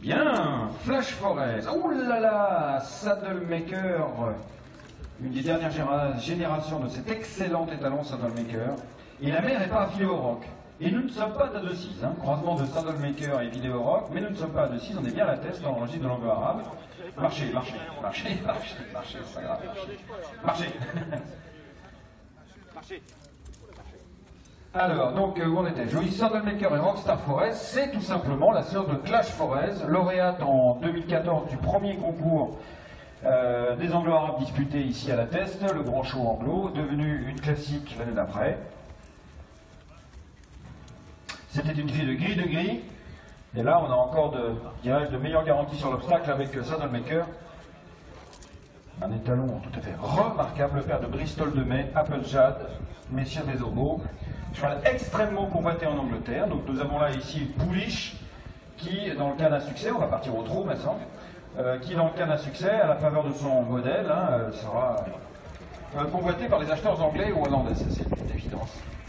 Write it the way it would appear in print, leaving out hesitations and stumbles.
Bien, Flash Forest. Ouh là là, Saddlemaker, une des dernières générations de cet excellent étalon Saddlemaker. Et la mer n'est pas affilée au rock. Et nous ne sommes pas à 2.6, croisement de Saddlemaker et vidéo rock, mais nous ne sommes pas à 2.6, on est bien à la test dans le registre de l'anglo-arabe. Marchez, marchez, marchez, marchez, marchez, c'est pas grave. Marchez. Marchez. Alors, donc, où on était? Je vous dis Saddlemaker et Rockstar Forest, c'est tout simplement la sœur de Clash Forest, lauréate en 2014 du premier concours des anglo-arabes disputés ici à la Teste, le grand show anglo, devenu une classique l'année d'après. C'était une fille de gris, et là on a encore de meilleures garanties sur l'obstacle avec Saddlemaker. Un étalon tout à fait remarquable, le père de Bristol de May, Applejade, messieurs des Obos. Cheval extrêmement convoité en Angleterre. Donc nous avons là ici Bullish, qui dans le cas d'un succès, on va partir au trot maintenant, qui dans le cas d'un succès, à la faveur de son modèle, sera convoité par les acheteurs anglais ou hollandais, c'est une évidence.